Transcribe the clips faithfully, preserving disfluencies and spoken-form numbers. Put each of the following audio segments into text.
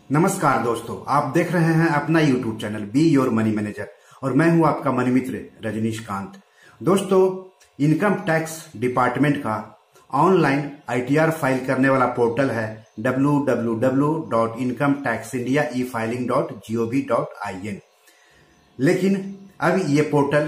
नमस्कार दोस्तों, आप देख रहे हैं अपना YouTube channel be your money manager और मैं हूं आपका मनी मित्र रजनीश कांत। दोस्तों, इनकम टैक्स डिपार्टमेंट का ऑनलाइन आईटीआर फाइल करने वाला पोर्टल है W W W dot income tax India e filing dot G O V dot I N. लेकिन अब ये पोर्टल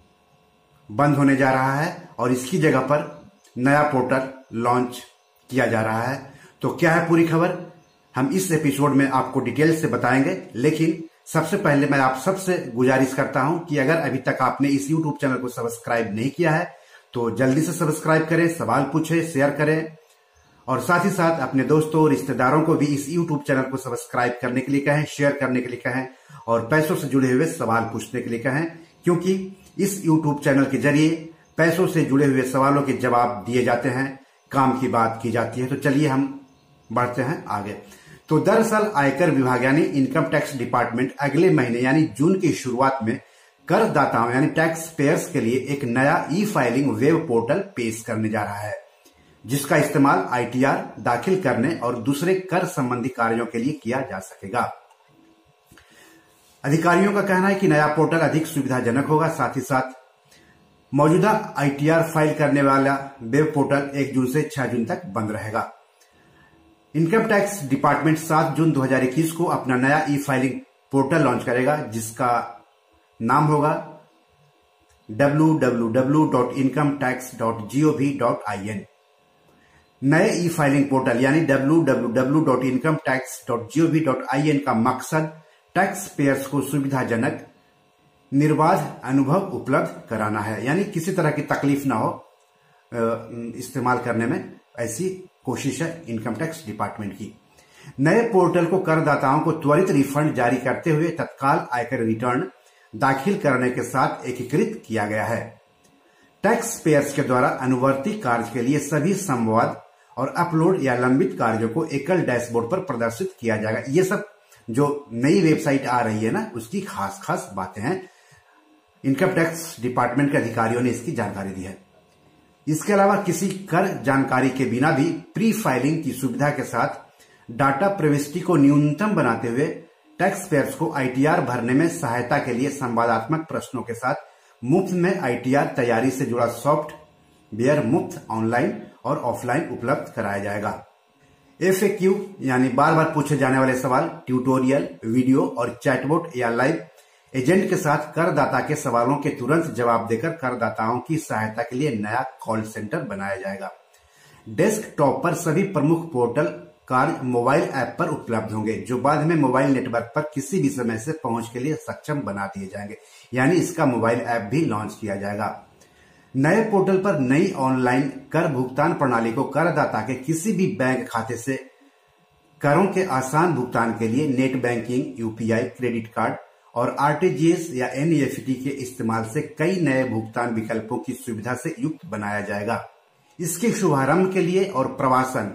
बंद होने जा रहा है और इसकी जगह पर नया पोर्टल लॉन्च किया जा रहा है। तो क्या है पूरी खबर, हम इस एपिसोड में आपको डिटेल से बताएंगे। लेकिन सबसे पहले मैं आप सबसे गुजारिश करता हूं कि अगर अभी तक आपने इस यूट्यूब चैनल को सब्सक्राइब नहीं किया है तो जल्दी से सब्सक्राइब करें, सवाल पूछें, शेयर करें और साथ ही साथ अपने दोस्तों और रिश्तेदारों को भी इस यूट्यूब चैनल को सब्सक्राइब करने के लिए कहें, शेयर करने के लिए कहें और पैसों से जुड़े हुए सवाल पूछने के लिए कहें, क्योंकि इस यूट्यूब चैनल के जरिए पैसों से जुड़े हुए सवालों के जवाब दिए जाते हैं, काम की बात की जाती है। तो चलिए हम बढ़ते हैं आगे। तो दरअसल आयकर विभाग यानी इनकम टैक्स डिपार्टमेंट अगले महीने यानी जून की शुरुआत में करदाताओं यानी टैक्स पेयर्स के लिए एक नया ई फाइलिंग वेब पोर्टल पेश करने जा रहा है, जिसका इस्तेमाल आईटीआर दाखिल करने और दूसरे कर संबंधी कार्यों के लिए किया जा सकेगा। अधिकारियों का कहना है कि नया पोर्टल अधिक सुविधाजनक होगा। साथ ही साथ मौजूदा आईटीआर फाइल करने वाला वेब पोर्टल एक जून से छह जून तक बंद रहेगा। इनकम टैक्स डिपार्टमेंट सात जून दो हज़ार इक्कीस को अपना नया ई फाइलिंग पोर्टल लॉन्च करेगा, जिसका नाम होगा W W W dot income tax dot G O V dot I N. नए ई फाइलिंग पोर्टल यानी W W W dot income tax dot G O V dot I N का मकसद tax payers को सुविधाजनक निर्बाध अनुभव उपलब्ध कराना है, यानी किसी तरह की तकलीफ ना हो इस्तेमाल करने में, ऐसी कोशिश है इनकम टैक्स डिपार्टमेंट की। नए पोर्टल को करदाताओं को त्वरित रिफंड जारी करते हुए तत्काल आयकर रिटर्न दाखिल करने के साथ एकीकृत किया गया है। टैक्स पेयर्स के द्वारा अनुवर्ती कार्य के लिए सभी संवाद और अपलोड या लंबित कार्यों को एकल डैशबोर्ड पर प्रदर्शित किया जाएगा। ये सब जो नई वेबसाइट आ रही है ना, उसकी खास खास बातें हैं। इनकम टैक्स डिपार्टमेंट के अधिकारियों ने इसकी जानकारी दी है। इसके अलावा किसी कर जानकारी के बिना भी प्री फाइलिंग की सुविधा के साथ डाटा प्रविष्टि को न्यूनतम बनाते हुए टैक्स पेयर्स को आईटीआर भरने में सहायता के लिए संवादात्मक प्रश्नों के साथ मुफ्त में आईटीआर तैयारी से जुड़ा सॉफ्टवेयर मुफ्त ऑनलाइन और ऑफलाइन उपलब्ध कराया जाएगा। एफएक्यू यानी बार बार पूछे जाने वाले सवाल, ट्यूटोरियल, वीडियो और चैटबॉट या लाइव एजेंट के साथ करदाता के सवालों के तुरंत जवाब देकर करदाताओं की सहायता के लिए नया कॉल सेंटर बनाया जाएगा। डेस्कटॉप पर सभी प्रमुख पोर्टल कार्य मोबाइल ऐप पर उपलब्ध होंगे, जो बाद में मोबाइल नेटवर्क पर किसी भी समय से पहुंच के लिए सक्षम बना दिए जाएंगे, यानी इसका मोबाइल ऐप भी लॉन्च किया जाएगा। नए पोर्टल पर नई ऑनलाइन कर भुगतान प्रणाली को करदाता के किसी भी बैंक खाते से करों के आसान भुगतान के लिए net banking, UPI, credit card और आरटीजीएस या एनईएफटी के इस्तेमाल से कई नए भुगतान विकल्पों की सुविधा से युक्त बनाया जाएगा। इसके शुभारंभ के लिए और प्रवासन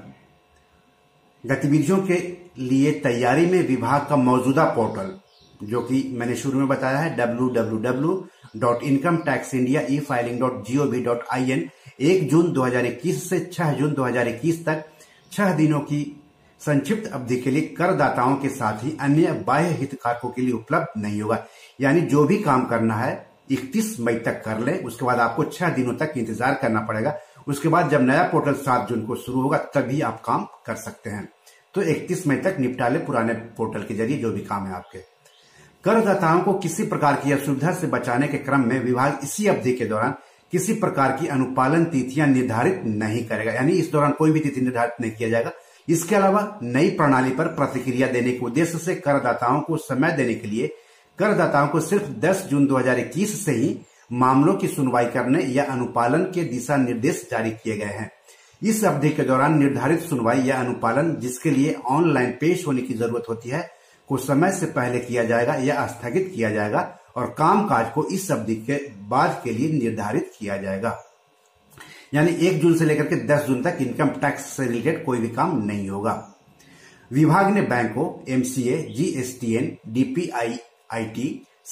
गतिविधियों के लिए तैयारी में विभाग का मौजूदा पोर्टल, जो कि मैंने शुरू में बताया है W W W dot income tax India e filing dot G O V dot I N, एक जून दो हज़ार इक्कीस से छह जून दो हज़ार इक्कीस तक छह दिनों की संक्षिप्त अवधि के लिए करदाताओं के साथ ही अन्य बाह्य हितधारकों के लिए उपलब्ध नहीं होगा। यानी जो भी काम करना है इकतीस मई तक कर ले, उसके बाद आपको छह दिनों तक इंतजार करना पड़ेगा। उसके बाद जब नया पोर्टल सात जून को शुरू होगा तभी आप काम कर सकते हैं। तो इकतीस मई तक निपटा ले पुराने पोर्टल के जरिए जो भी काम है आपके। करदाताओं को किसी प्रकार की असुविधा से बचाने के क्रम में विभाग इसी अवधि के दौरान किसी प्रकार की अनुपालन तिथियां निर्धारित नहीं करेगा, यानी इस दौरान कोई भी तिथि निर्धारित नहीं किया जाएगा। इसके अलावा नई प्रणाली पर प्रतिक्रिया देने के उद्देश्य से करदाताओं को समय देने के लिए करदाताओं को सिर्फ दस जून दो हज़ार इक्कीस से ही मामलों की सुनवाई करने या अनुपालन के दिशा निर्देश जारी किए गए हैं। इस अवधि के दौरान निर्धारित सुनवाई या अनुपालन जिसके लिए ऑनलाइन पेश होने की जरूरत होती है को समय से पहले किया जाएगा या स्थगित किया जाएगा और कामकाज को इस अवधि के बाद के लिए निर्धारित किया जाएगा। यानी एक जून से लेकर के दस जून तक इनकम टैक्स से रिलेटेड कोई भी काम नहीं होगा। विभाग ने बैंकों, MCA, GSTN, DPIIT,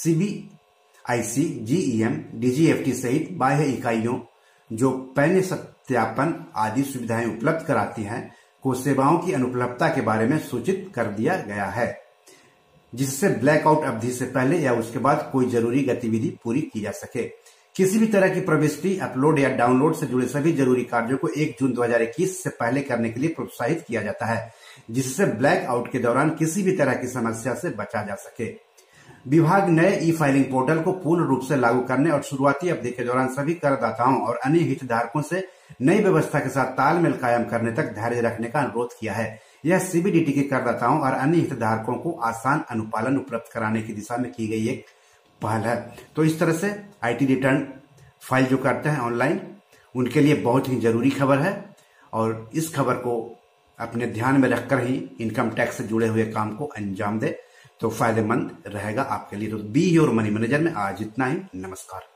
CBIC, GEM, DGFT सहित बाह्य इकाइयों जो पैन सत्यापन आदि सुविधाएं उपलब्ध कराती हैं को सेवाओं की अनुपलब्धता के बारे में सूचित कर दिया गया है, जिससे ब्लैकआउट अवधि से पहले या उसके बाद कोई जरूरी गतिविधि पूरी की जा सके। किसी भी तरह की प्रविष्टि, अपलोड या डाउनलोड से जुड़े सभी जरूरी कार्यों को एक जून दो हज़ार इक्कीस से पहले करने के लिए प्रोत्साहित किया जाता है, जिससे ब्लैकआउट के दौरान किसी भी तरह की समस्या से बचा जा सके। विभाग नए ई फाइलिंग पोर्टल को पूर्ण रूप से लागू करने और शुरुआती अवधि के दौरान सभी करदाताओं और अन्य हितधारकों से नई व्यवस्था के साथ तालमेल कायम करने तक धैर्य रखने का अनुरोध किया है। यह सीबीडीटी के करदाताओं और अन्य हितधारकों को आसान अनुपालन उपलब्ध कराने की दिशा में की गई एक पहल है। तो इस तरह से आईटी रिटर्न फाइल जो करते हैं ऑनलाइन, उनके लिए बहुत ही जरूरी खबर है और इस खबर को अपने ध्यान में रखकर ही इनकम टैक्स से जुड़े हुए काम को अंजाम दे तो फायदेमंद रहेगा आपके लिए। तो बी योर मनी मैनेजर में आज इतना ही। नमस्कार।